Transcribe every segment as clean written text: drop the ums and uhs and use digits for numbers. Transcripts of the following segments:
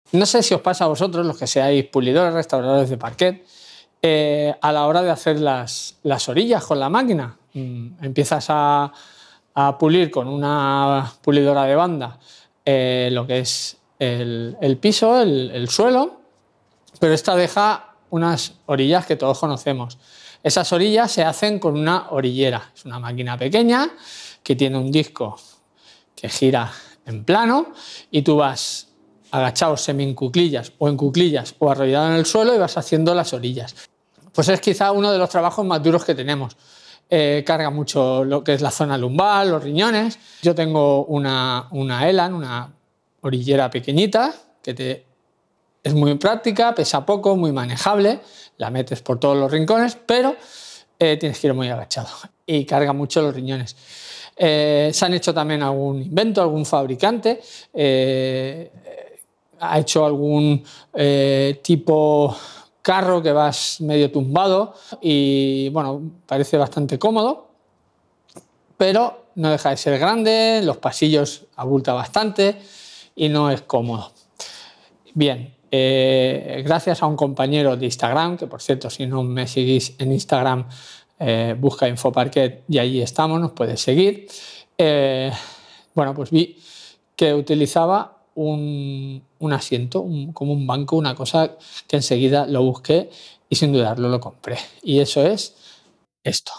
No sé si os pasa a vosotros, los que seáis pulidores, restauradores de parquet, a la hora de hacer las orillas con la máquina. Empiezas a pulir con una pulidora de banda lo que es el piso, el suelo, pero esta deja unas orillas que todos conocemos. Esas orillas se hacen con una orillera. Es una máquina pequeña que tiene un disco que gira en plano y tú vas agachado semi en cuclillas o arrodillado en el suelo y vas haciendo las orillas. Pues es quizá uno de los trabajos más duros que tenemos. Carga mucho lo que es la zona lumbar, los riñones. Yo tengo una Elan, una orillera pequeñita que es muy práctica, pesa poco, muy manejable, la metes por todos los rincones, pero tienes que ir muy agachado y carga mucho los riñones. Se han hecho también algún invento, algún fabricante ha hecho algún tipo carro que vas medio tumbado y bueno, parece bastante cómodo, pero no deja de ser grande, los pasillos abulta bastante y no es cómodo. Bien, gracias a un compañero de Instagram, que por cierto, si no me seguís en Instagram, busca Infoparquet y allí estamos, nos puedes seguir. Bueno, pues vi que utilizaba un asiento, como un banco, una cosa que enseguida lo busqué y sin dudarlo lo compré. Y eso es esto.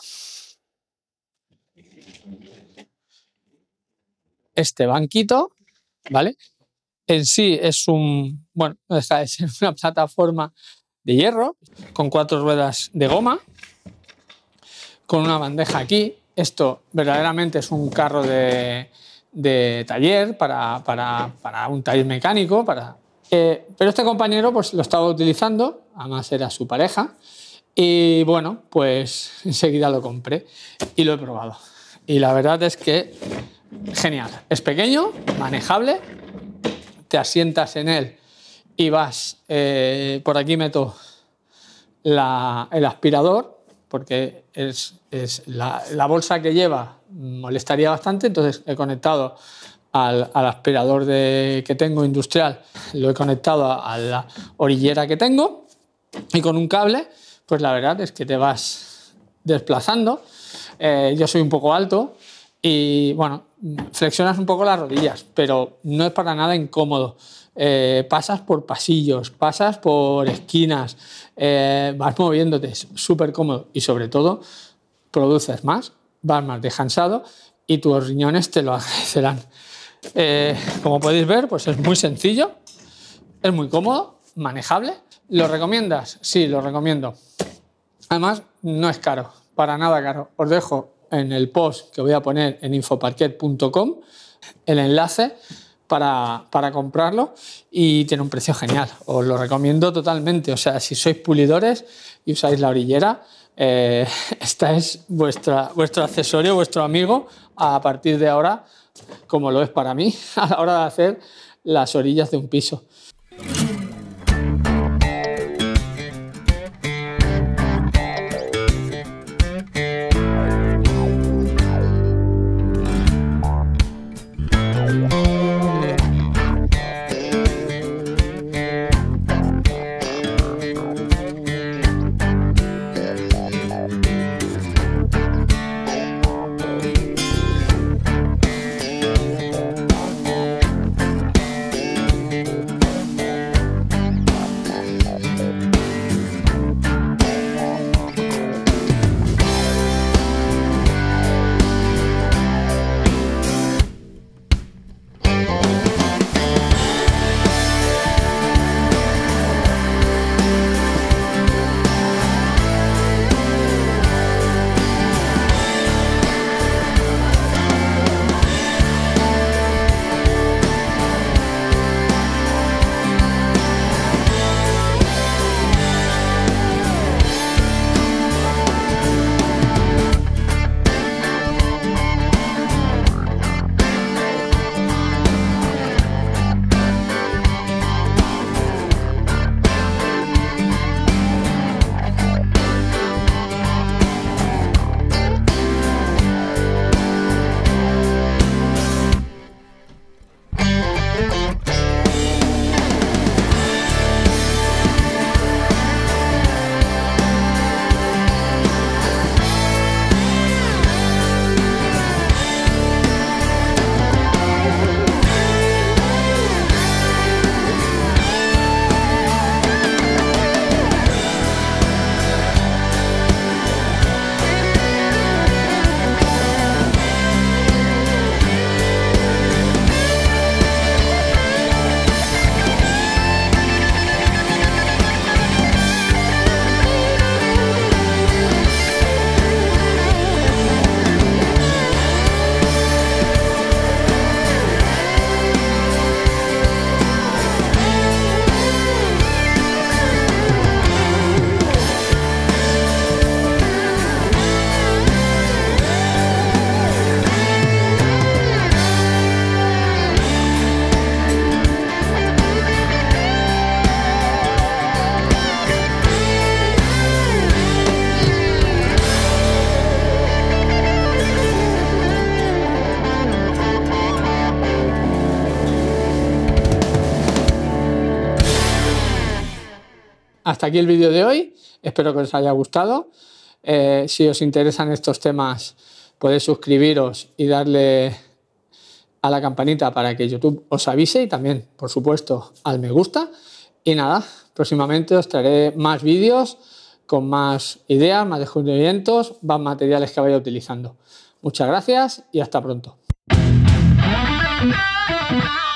Este banquito, ¿vale? En sí es bueno, no deja de ser una plataforma de hierro con 4 ruedas de goma, con una bandeja aquí. Esto verdaderamente es un carro de taller para un taller mecánico. Pero este compañero pues lo estaba utilizando, además era su pareja, y bueno, pues enseguida lo compré y lo he probado. Y la verdad es que genial. Es pequeño, manejable, te asientas en él y vas, por aquí meto el aspirador, porque la bolsa que lleva molestaría bastante, entonces he conectado al aspirador que tengo industrial, lo he conectado a la orillera que tengo y con un cable, pues la verdad es que te vas desplazando. Yo soy un poco alto y bueno, flexionas un poco las rodillas, pero no es para nada incómodo. Pasas por pasillos, pasas por esquinas, vas moviéndote, es súper cómodo y sobre todo produces más, vas más descansado y tus riñones te lo agradecerán. Como podéis ver, pues es muy sencillo, es muy cómodo, manejable. ¿Lo recomiendas? Sí, lo recomiendo. Además, no es caro, para nada caro. Os dejo en el post que voy a poner en infoparquet.com el enlace para comprarlo y tiene un precio genial. Os lo recomiendo totalmente. O sea, si sois pulidores y usáis la orillera, esta es vuestro accesorio, vuestro amigo a partir de ahora, como lo es para mí a la hora de hacer las orillas de un piso. hasta aquí el vídeo de hoy. Espero que os haya gustado. Si os interesan estos temas, podéis suscribiros y darle a la campanita para que YouTube os avise y también, por supuesto, al me gusta. Y nada, próximamente os traeré más vídeos con más ideas, más descubrimientos, más materiales que vaya utilizando. Muchas gracias y hasta pronto.